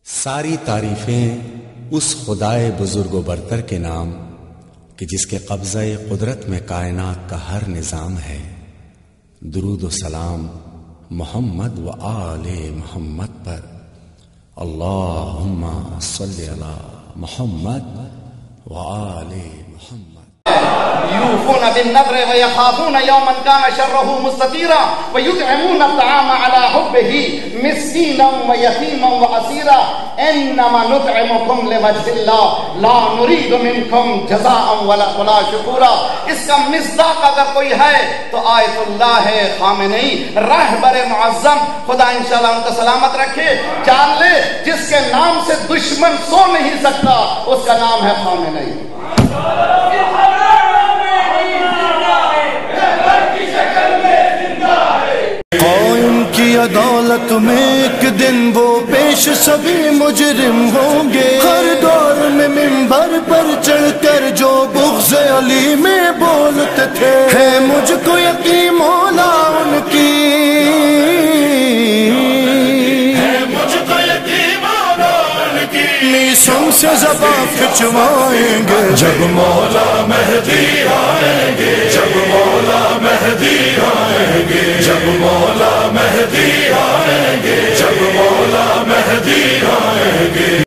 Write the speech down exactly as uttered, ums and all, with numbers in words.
ساری تعریفیں اس خدائے بزرگ و برتر کے نام کہ جس کے قبضہ قدرت میں کائنات کا ہر نظام ہے۔ درود و سلام محمد و آل محمد پر۔ اللہم صلی علی محمد و آل محمد۔ یوفون بالنذر ویخافون یوما کان شرہ مستطیرا ویطعمون الطعام علی حبہ مسکینا ویتیما واسیرا انما نطعمکم لوجہ اللہ لا نرید منکم جزاء ولا شکورا۔ اس کا مصداق اگر کوئی ہے تو آیت اللہ خامنئی رہبر معظم، خدا انشاءاللہ ان کو سلامت رکھے۔ جان لے جس کے نام سے دشمن سو نہیں سکتا اس کا نام ہے خامنئی۔ قوم کی عدالت میں ایک دن وہ پیش سبھی مجرم ہوں گے۔ ہر دور میں منبر پر چڑھ کر جو بغض علی میں بولتے تھے، ہے مجھ کو یقین مولا ان کی، ہے مجھ کو یقین مولا ان کی، میسوں سے زباں کھچوائیں گے جب مولا مہدی آئیں گے۔